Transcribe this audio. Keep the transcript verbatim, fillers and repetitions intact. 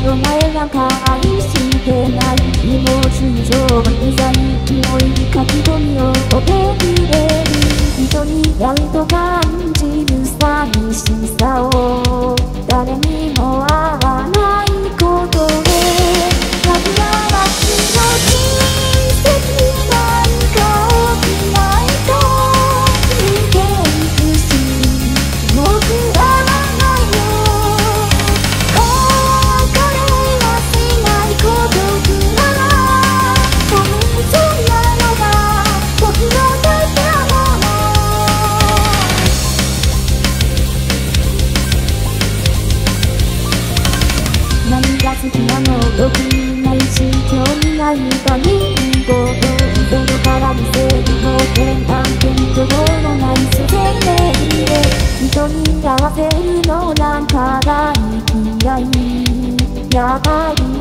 お前なんか愛してないにも通常無罪匂い書き込みを受け入れる人にやると感じる寂しさを誰にも会わないことで桜町の奇跡なんか起きないと逃げ行くし僕らはないよこれはしない孤独なら多分そんなのが僕の大事なもの何が好きなのろくにないし興味ない他人事ゼロから見せるの点なんて途方もない自然で人に合わせるのなんか大嫌いやばい